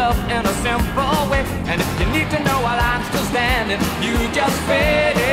love in a simple way. And if you need to know while I'm still standing, you just fade